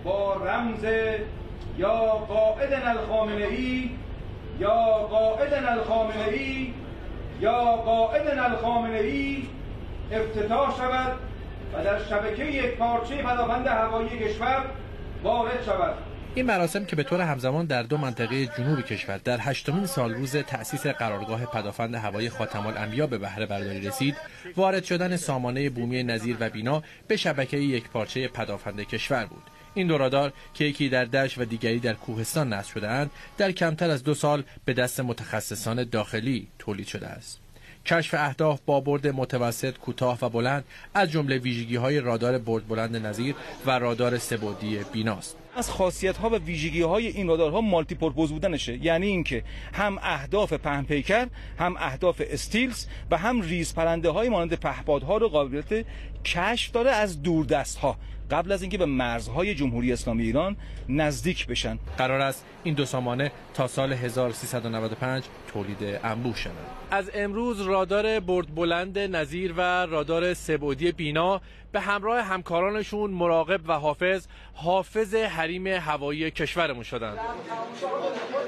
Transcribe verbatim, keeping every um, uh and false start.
با رمز یا قائدنا الخامنه‌ای یا قائدنا الخامنه‌ای یا قائدنا الخامنه‌ای افتتاح شود و در شبکه یک پارچه پدافند هوایی کشور وارد شود. این مراسم که به طور همزمان در دو منطقه جنوب کشور در هشتمین سالروز تأسیس قرارگاه پدافند هوایی خاتم الانبیا به بهره برداری رسید، وارد شدن سامانه بومی نظیر و بینا به شبکه یکپارچه پدافند کشور بود. این دو رادار که یکی در دشت و دیگری در کوهستان نصب شده‌اند، در کمتر از دو سال به دست متخصصان داخلی تولید شده است. کشف اهداف با برد متوسط، کوتاه و بلند از جمله ویژگی‌های رادار برد بلند نظیر و رادار سه‌بعدی بیناست. از خاصیت‌ها و ویژگی‌های این رادارها مالتی پرپوز بودنشه، یعنی اینکه هم اهداف پهن پیکر، هم اهداف استیلز و هم ریز پرنده‌های مانند پهپادها رو قابلیت کشف داره از دوردست‌ها قبل از اینکه به مرزهای جمهوری اسلامی ایران نزدیک بشن. قرار است این دو سامانه تا سال هزار و سیصد و نود و پنج تولید انبوه شوند. از امروز رادار برد بلند نظیر و رادار سه‌بعدی بینا به همراه همکارانشون مراقب و حافظ حافظ حریم هوایی کشورمون شدند.